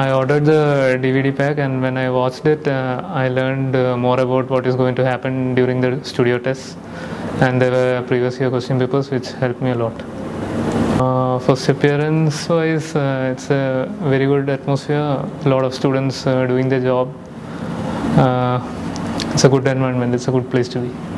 I ordered the DVD pack, and when I watched it, I learned more about what is going to happen during the studio tests, and there were previous year question papers which helped me a lot. First appearance wise, it's a very good atmosphere, a lot of students doing their job. It's a good environment, it's a good place to be.